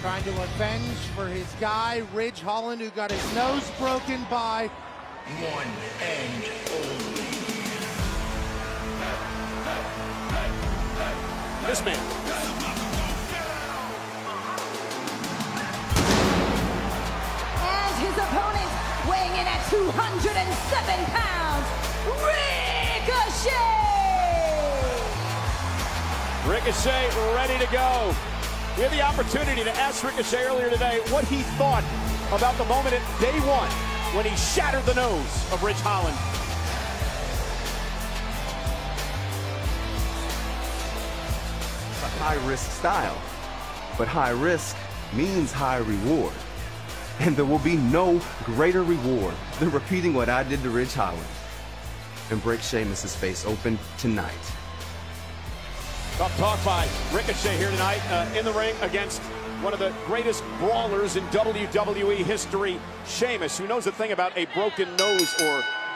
Trying to avenge for his guy, Ridge Holland, who got his nose broken by one and only. This man. And his opponent, weighing in at 207 pounds, Ricochet! Ricochet ready to go. We had the opportunity to ask Ricochet earlier today what he thought about the moment at day one when he shattered the nose of Ridge Holland. A high-risk style, but high risk means high reward. And there will be no greater reward than repeating what I did to Ridge Holland and break Sheamus's face open tonight. Tough talk by Ricochet here tonight in the ring against one of the greatest brawlers in WWE history, Sheamus, who knows a thing about a broken nose or